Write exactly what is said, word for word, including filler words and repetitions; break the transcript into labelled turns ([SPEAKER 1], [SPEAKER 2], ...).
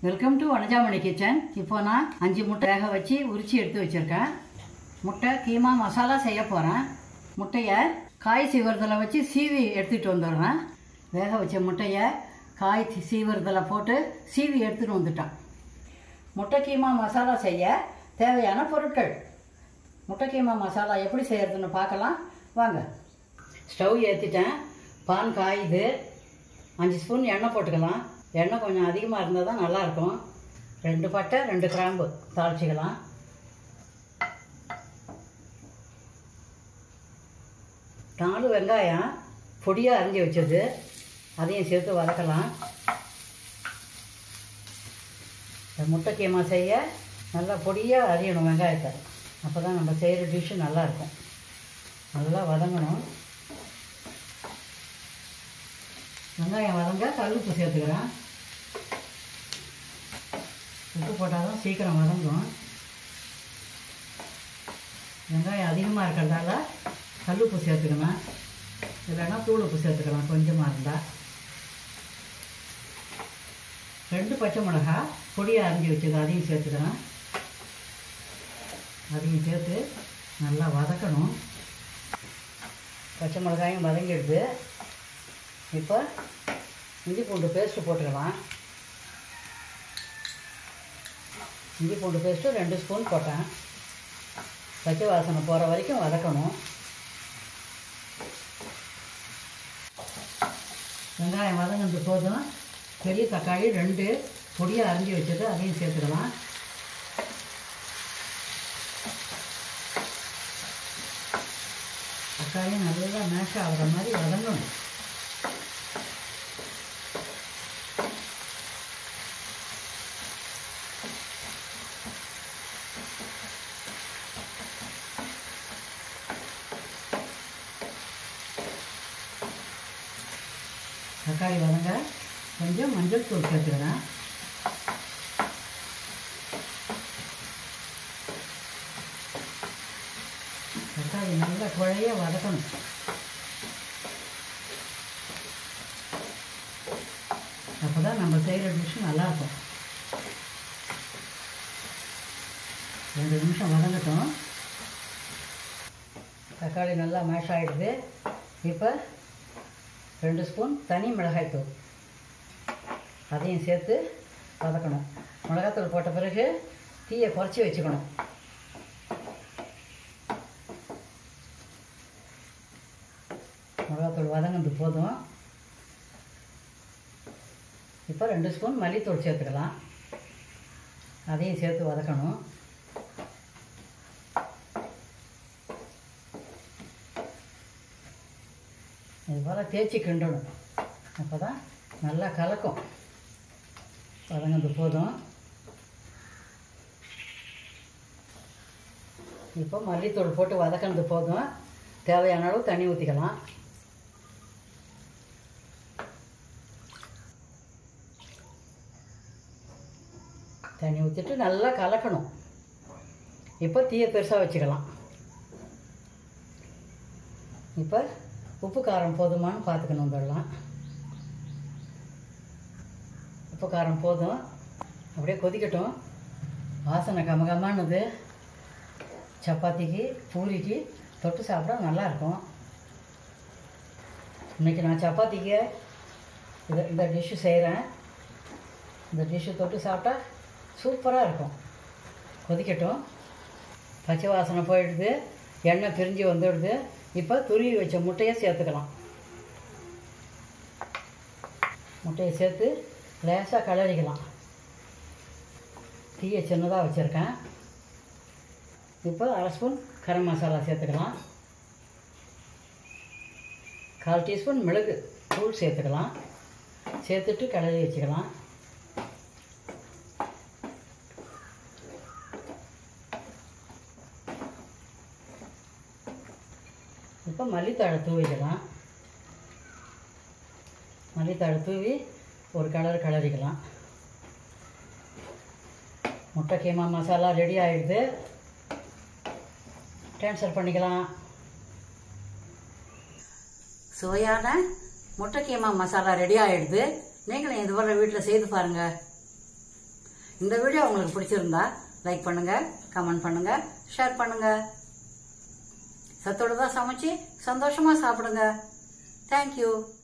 [SPEAKER 1] Welcome to Vanajamani kitchen. இப்போ நான் அஞ்சு முட்டை வேக வச்சு உரிச்சு எடுத்து வச்சுருக்கேன். முட்டை கீமா மசாலா செய்ய போகிறேன். முட்டையை காய் சீவரத்தில் வச்சு சீவி எடுத்துகிட்டு வந்துடுறேன். வேக வச்ச முட்டையை காய் சீவரத்தில் போட்டு சீவி எடுத்துகிட்டு வந்துட்டேன். முட்டை கீமா மசாலா செய்ய தேவையான பொருட்கள். முட்டை கீமா மசாலா எப்படி செய்கிறதுன்னு பார்க்கலாம் வாங்க. ஸ்டவ் ஏற்றிட்டேன். பான் காயுது. அஞ்சு ஸ்பூன் எண்ணெய் போட்டுக்கலாம். எண்ணெய் கொஞ்சம் அதிகமாக இருந்தால் தான் நல்லாயிருக்கும். ரெண்டு பட்டை ரெண்டு கிராம்பு தாளிச்சிக்கலாம். நாலு வெங்காயம் பொடியாக அரிஞ்சு வச்சது அதையும் சேர்த்து வதக்கலாம். இந்த முட்டை கீமா செய்ய நல்லா பொடியாக அரியணும் வெங்காயத்தை. அப்போ தான் நம்ம செய்கிற டிஷ்ஷு நல்லாயிருக்கும். நல்லா வதங்கணும். வெங்காயம் வதங்க கல்லுப்பு சேர்த்துக்கிறேன். உப்பு போட்டால் தான் சீக்கிரம் வதங்கும். வெங்காயம் அதிகமாக இருக்கிறதால கல்லுப்பு சேர்த்துக்கணும். இல்லைன்னா தூள் உப்பு சேர்த்துக்கலாம் கொஞ்சமாக இருந்தால். ரெண்டு பச்சை மிளகா பொடியாக அரிஞ்சு வச்சது அதையும் சேர்த்துக்கிறேன். அதையும் சேர்த்து நல்லா வதக்கணும். பச்சை மிளகாயும் வதங்கிடுது. இப்போ இஞ்சி பூண்டு பேஸ்ட்டு போட்டுக்கலாம். இஞ்சி பூண்டு பேஸ்ட்டு ரெண்டு ஸ்பூன் போட்டேன். பச்சை வாசனை போகிற வரைக்கும் வதக்கணும். வெங்காயம் வதங்கினது போதும். பெரிய தக்காளி ரெண்டு பொடியாக அரிஞ்சு வச்சது அதையும் சேர்த்துக்கலாம். தக்காளி நல்லா மேஷ் ஆகிற மாதிரி வதங்கணும். தக்காளி வதங்க கொஞ்சம் மஞ்சள் தூள் சேர்த்துக்கிறேன். தக்காளி நல்லா குழைய வதக்கணும். அப்போ தான் நம்ம செய்கிற டிஷ்ஷு நல்லாயிருக்கும். ரெண்டு நிமிஷம் வதங்கட்டும். தக்காளி நல்லா மேஷ் ஆகிடுது. இப்போ ரெண்டு ஸ்பூன் தனி மிளகாய்த்தூள் அதையும் சேர்த்து வதக்கணும். மிளகாத்தூள் போட்ட பிறகு தீயை குறைச்சி வச்சுக்கணும். மிளகாத்தூள் வதங்கினது போதும். இப்போ ரெண்டு ஸ்பூன் மல்லித்தூள் சேர்த்துக்கலாம். அதையும் சேர்த்து வதக்கணும். இது போல் தேய்ச்சி கிண்டணும். அப்போ தான் நல்லா கலக்கும். வதங்கினது போதும். இப்போ மல்லித்தூள் போட்டு வதக்கினது போதும். தேவையான அளவு தண்ணி ஊற்றிக்கலாம். தண்ணி ஊற்றிட்டு நல்லா கலக்கணும். இப்போ தீயை பெருசாக வச்சுக்கலாம். இப்போ உப்பு காரம் போதுமானு பார்த்துக்கணும். இதெல்லாம் உப்பு காரம் போதும். அப்படியே கொதிக்கட்டும். வாசனை கமகமானது. சப்பாத்திக்கு பூரிக்கு தொட்டு சாப்பிட நல்லாயிருக்கும். இன்றைக்கி நான் சப்பாத்திக்கு இதை இந்த டிஷ்ஷு செய்கிறேன். இந்த டிஷ்ஷு தொட்டு சாப்பிட்டா சூப்பராக இருக்கும். கொதிக்கட்டும். பச்சை வாசனை போயிடுது. எண்ணெய் பிரிஞ்சு வந்துடுது. இப்போ துருவி வச்ச முட்டையை சேர்த்துக்கலாம். முட்டையை சேர்த்து லேசாக கிளறிக்கலாம். தீயை சின்னதாக வச்சுருக்கேன். இப்போ அரை ஸ்பூன் கரம் மசாலா சேர்த்துக்கலாம். கால் டீஸ்பூன் மிளகு தூள் சேர்த்துக்கலாம். சேர்த்துட்டு கிளறி வச்சுக்கலாம். இப்போ மல்லித்தழை தூவிக்கலாம். மல்லித்தழை தூவி ஒரு கலர் கிளறிக்கலாம். முட்டை கீமா மசாலா ரெடி ஆகிடுது. ட்ரான்ஸ்ஃபர் பண்ணிக்கலாம். சுவையான முட்டை கீமா மசாலா ரெடி ஆகிடுது. நீங்களும் இதுவரை வீட்டில் செய்து பாருங்கள். இந்த வீடியோ உங்களுக்கு பிடிச்சிருந்தா லைக் பண்ணுங்க, கமெண்ட் பண்ணுங்க, ஷேர் பண்ணுங்க. சத்தோட தான் சமைச்சு சந்தோஷமா சாப்பிடுங்க. தேங்க்யூ.